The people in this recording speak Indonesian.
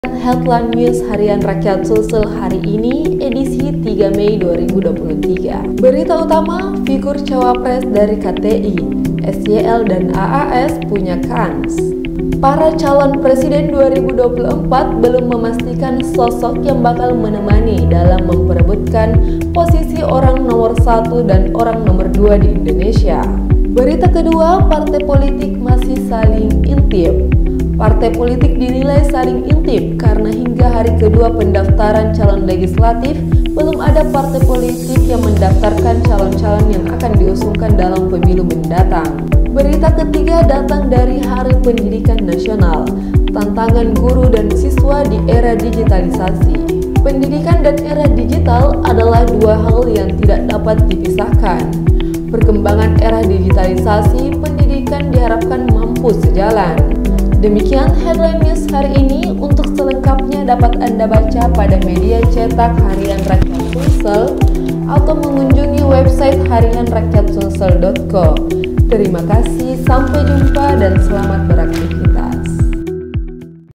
Headline News Harian Rakyat Sulsel hari ini, edisi 3 Mei 2023. Berita utama, figur cawapres dari KTI, SYL dan AAS punya kans. Para calon presiden 2024 belum memastikan sosok yang bakal menemani dalam memperebutkan posisi orang nomor 1 dan orang nomor 2 di Indonesia. Berita kedua, partai politik masih saling intip. Partai politik dinilai saling intip karena hingga hari kedua pendaftaran calon legislatif belum ada partai politik yang mendaftarkan calon-calon yang akan diusungkan dalam pemilu mendatang. Berita ketiga datang dari Hari Pendidikan Nasional, tantangan guru dan siswa di era digitalisasi. Pendidikan dan era digital adalah dua hal yang tidak dapat dipisahkan. Perkembangan era digitalisasi, pendidikan diharapkan mampu sejalan. Demikian headline news hari ini. Untuk selengkapnya dapat Anda baca pada media cetak Harian Rakyat Sulsel atau mengunjungi website harianrakyatsulsel.co. Terima kasih, sampai jumpa dan selamat beraktivitas.